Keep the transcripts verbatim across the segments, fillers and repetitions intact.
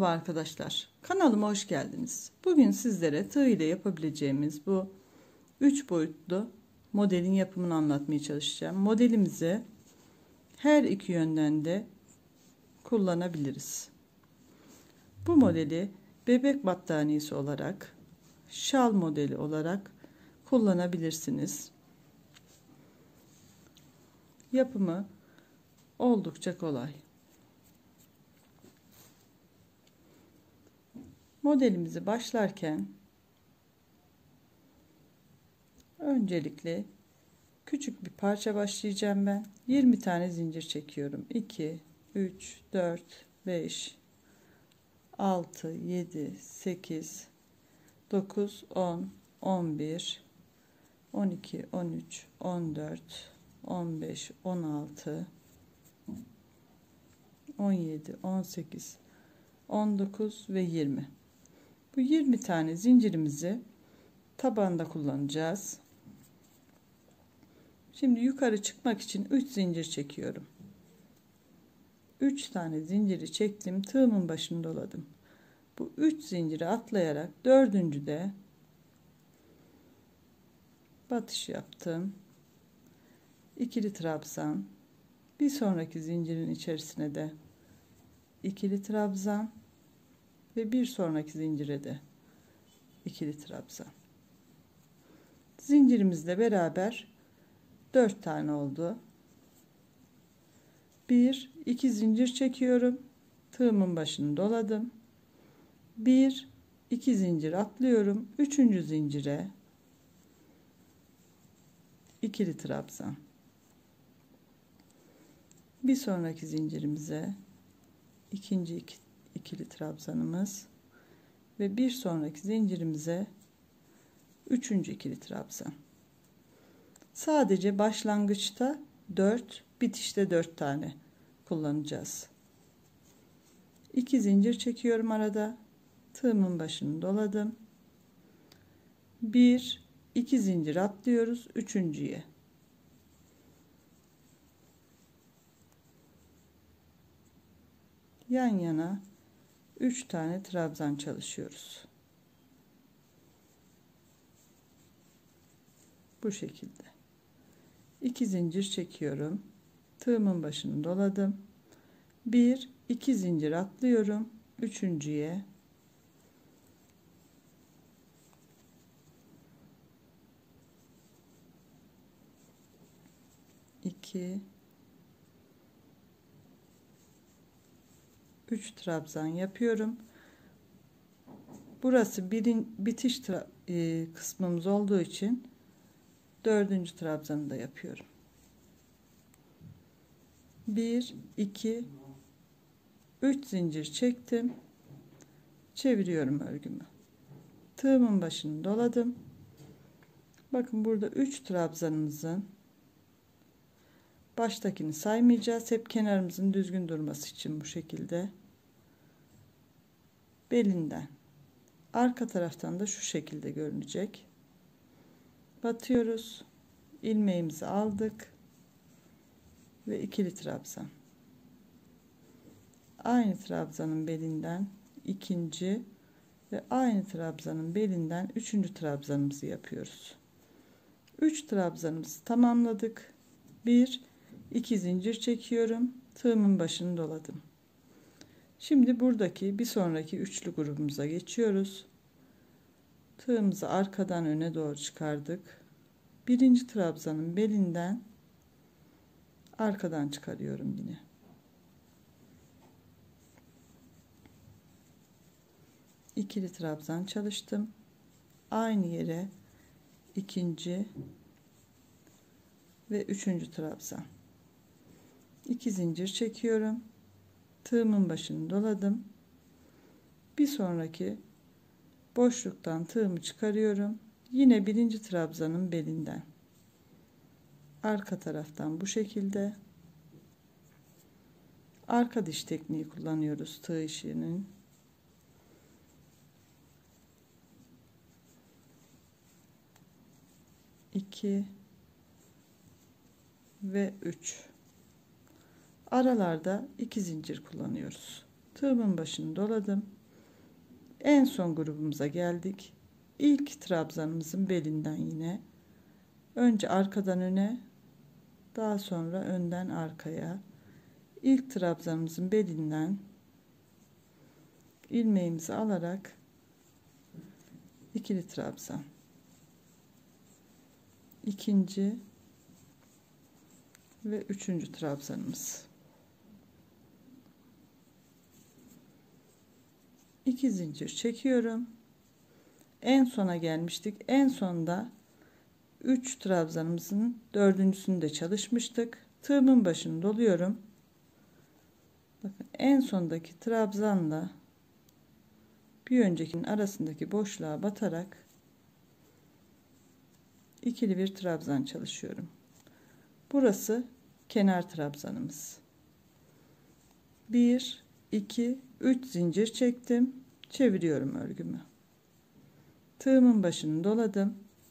Merhaba arkadaşlar, kanalıma hoş geldiniz. Bugün sizlere tığ ile yapabileceğimiz bu üç boyutlu modelin yapımını anlatmaya çalışacağım. Modelimizi her iki yönden de kullanabiliriz. Bu modeli bebek battaniyesi olarak, şal modeli olarak kullanabilirsiniz. Yapımı oldukça kolay. Modelimizi başlarken öncelikle küçük bir parça başlayacağım ben. yirmi tane zincir çekiyorum. iki, üç, dört, beş, altı, yedi, sekiz, dokuz, on, on bir, on iki, on üç, on dört, on beş, on altı, on yedi, on sekiz, on dokuz ve yirmi. Bu yirmi tane zincirimizi tabanda kullanacağız. Şimdi yukarı çıkmak için üç zincir çekiyorum. üç tane zinciri çektim. Tığımın başını doladım. Bu üç zinciri atlayarak dördüncüde batış yaptım. İkili trabzan. Bir sonraki zincirin içerisine de ikili trabzan ve bir sonraki zincire de ikili trabzan. Zincirimizle beraber dört tane oldu. bir iki zincir çekiyorum. Tığımın başını doladım. bir iki zincir atlıyorum. üçüncü zincire ikili trabzan. Bir sonraki zincirimize ikinci iki, ikili trabzanımız ve bir sonraki zincirimize üçüncü ikili trabzan. Sadece başlangıçta dört, bitişte dört tane kullanacağız. iki zincir çekiyorum arada. Tığımın başını doladım. bir iki zincir atlıyoruz üçüncüye. Yan yana üç tane trabzan çalışıyoruz. Bu şekilde. iki zincir çekiyorum. Tığımın başını doladım. bir iki zincir atlıyorum üçüncüye. iki üç trabzan yapıyorum. Burası birin, bitiş e, kısmımız olduğu için dördüncü trabzanı da yapıyorum. bir iki üç zincir çektim. Çeviriyorum örgümü. Tığımın başını doladım. Bakın burada üç trabzanımızın baştakini saymayacağız. Hep kenarımızın düzgün durması için bu şekilde. Belinden. Arka taraftan da şu şekilde görünecek. Batıyoruz. İlmeğimizi aldık. Ve ikili trabzan. Aynı trabzanın belinden ikinci ve aynı trabzanın belinden üçüncü trabzanımızı yapıyoruz. üç trabzanımızı tamamladık. bir iki zincir çekiyorum. Tığımın başını doladım. Şimdi buradaki bir sonraki üçlü grubumuza geçiyoruz. Tığımızı arkadan öne doğru çıkardık. Birinci trabzanın belinden arkadan çıkarıyorum yine. İkili trabzan çalıştım. Aynı yere ikinci ve üçüncü trabzan. iki zincir çekiyorum. Tığımın başını doladım. Bir sonraki boşluktan tığımı çıkarıyorum. Yine birinci trabzanın belinden. Arka taraftan bu şekilde. Arka diş tekniği kullanıyoruz tığ işinin. iki ve üç. Aralarda iki zincir kullanıyoruz. Tığımın başını doladım. En son grubumuza geldik. İlk trabzanımızın belinden yine önce arkadan öne, daha sonra önden arkaya. İlk trabzanımızın belinden ilmeğimizi alarak ikili trabzan, ikinci ve üçüncü trabzanımız, iki zincir çekiyorum. En sona gelmiştik. En sonda üç trabzanımızın dördüncüsünü de çalışmıştık. Tığımın başını doluyorum. Bakın en sondaki trabzanla bir öncekinin arasındaki boşluğa batarak ikili bir trabzan çalışıyorum. Burası kenar trabzanımız. bir iki üç zincir çektim. Çeviriyorum örgümü. Tığımın başını doladım.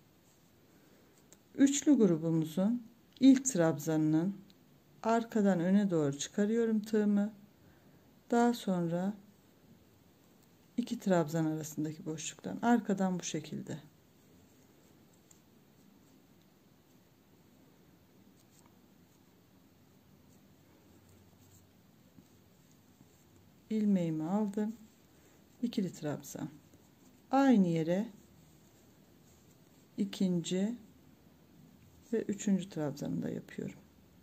Üçlü grubumuzun ilk trabzanının arkadan öne doğru çıkarıyorum tığımı. Daha sonra iki trabzan arasındaki boşluktan arkadan bu şekilde ilmeğimi aldım. İkili trabzan. Aynı yere ikinci ve üçüncü trabzanı da yapıyorum.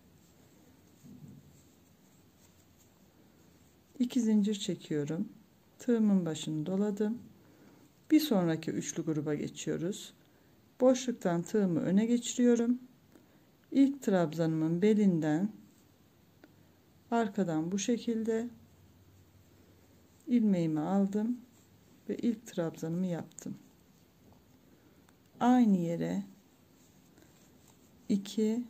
iki zincir çekiyorum. Tığımın başını doladım. Bir sonraki üçlü gruba geçiyoruz. Boşluktan tığımı öne geçiriyorum. İlk trabzanımın belinden arkadan bu şekilde ilmeğimi aldım ve ilk trabzanımı yaptım. Aynı yere iki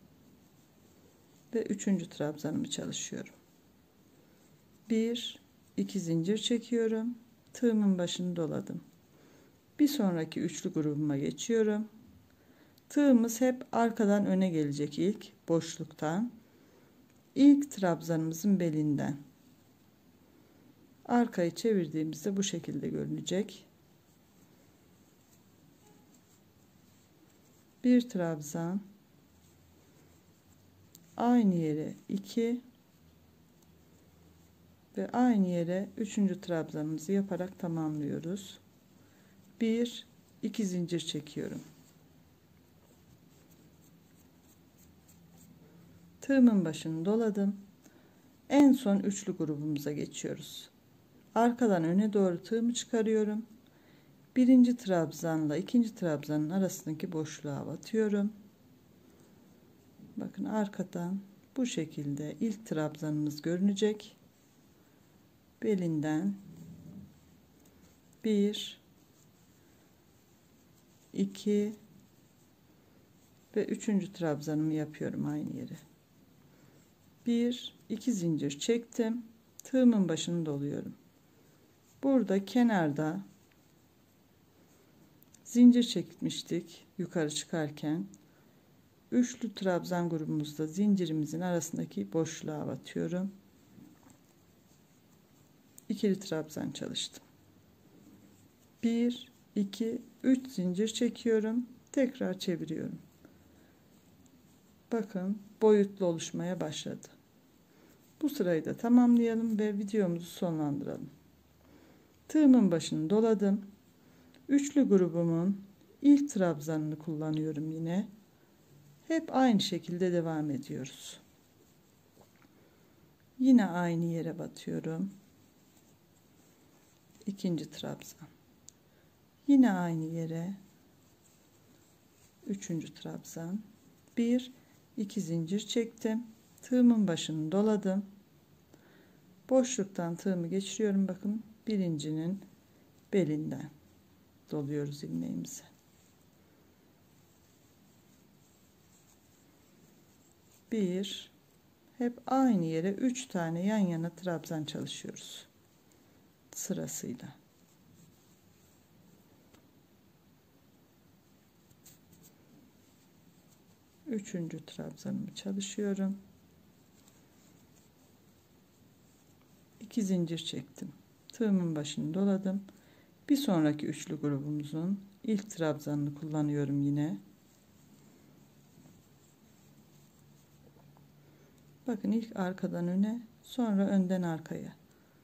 ve üçüncü trabzanımı çalışıyorum. bir iki zincir çekiyorum. Tığımın başını doladım. Bir sonraki üçlü grubuma geçiyorum. Tığımız hep arkadan öne gelecek, ilk boşluktan. İlk trabzanımızın belinden. Arkayı çevirdiğimizde bu şekilde görünecek. Bir trabzan, aynı yere iki ve aynı yere üçüncü trabzanımızı yaparak tamamlıyoruz. bir iki zincir çekiyorum. Tığımın başını doladım. En son üçlü grubumuza geçiyoruz. Arkadan öne doğru tığımı çıkarıyorum. Birinci trabzanla ikinci trabzanın arasındaki boşluğa batıyorum. Bakın arkadan bu şekilde ilk trabzanımız görünecek. Belinden bir iki ve üçüncü trabzanımı yapıyorum aynı yere. bir iki zincir çektim. Tığımın başını doluyorum. Burada kenarda zincir çekmiştik yukarı çıkarken. Üçlü trabzan grubumuzda zincirimizin arasındaki boşluğa batıyorum. İkili trabzan çalıştım. bir iki üç zincir çekiyorum. Tekrar çeviriyorum. Bakın boyutlu oluşmaya başladı. Bu sırayı da tamamlayalım ve videomuzu sonlandıralım. Tığımın başını doladım. Üçlü grubumun ilk trabzanını kullanıyorum yine. Hep aynı şekilde devam ediyoruz. Yine aynı yere batıyorum. İkinci trabzan. Yine aynı yere üçüncü trabzan. bir iki zincir çektim. Tığımın başını doladım. Boşluktan tığımı geçiriyorum. Bakın birincinin belinden doluyoruz ilmeğimizi. bir hep aynı yere üç tane yan yana trabzan çalışıyoruz sırasıyla. Üçüncü trabzanımı çalışıyorum. iki zincir çektim. Tığımın başını doladım. Bir sonraki üçlü grubumuzun ilk trabzanını kullanıyorum yine. Bakın ilk arkadan öne, sonra önden arkaya.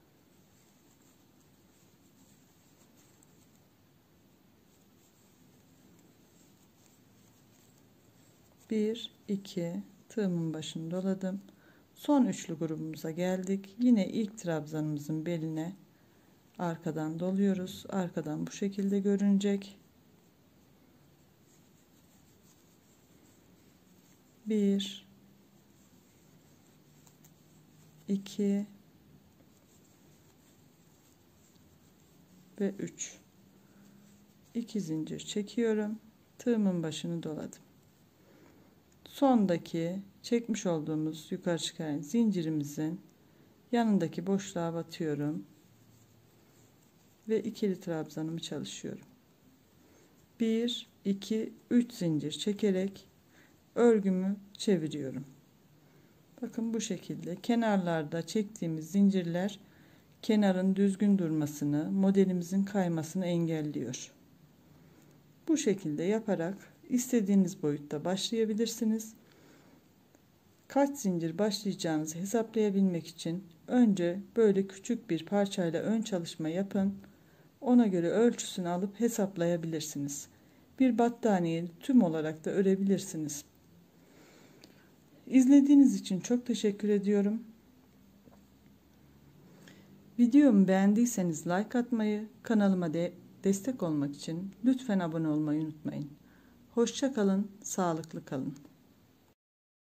bir iki, tığımın başını doladım. Son üçlü grubumuza geldik. Yine ilk trabzanımızın beline arkadan doluyoruz. Arkadan bu şekilde görünecek. bir iki ve üç. iki zincir çekiyorum. Tığımın başını doladım. Sondaki çekmiş olduğumuz yukarı çıkan zincirimizin yanındaki boşluğa batıyorum ve ikili trabzanımı çalışıyorum. bir iki üç zincir çekerek örgümü çeviriyorum. Bakın bu şekilde kenarlarda çektiğimiz zincirler kenarın düzgün durmasını, modelimizin kaymasını engelliyor. Bu şekilde yaparak istediğiniz boyutta başlayabilirsiniz. Kaç zincir başlayacağınızı hesaplayabilmek için önce böyle küçük bir parçayla ön çalışma yapın. Ona göre ölçüsünü alıp hesaplayabilirsiniz. Bir battaniye tüm olarak da örebilirsiniz. İzlediğiniz için çok teşekkür ediyorum. Videomu beğendiyseniz like atmayı, kanalıma de destek olmak için lütfen abone olmayı unutmayın. Hoşça kalın, sağlıklı kalın.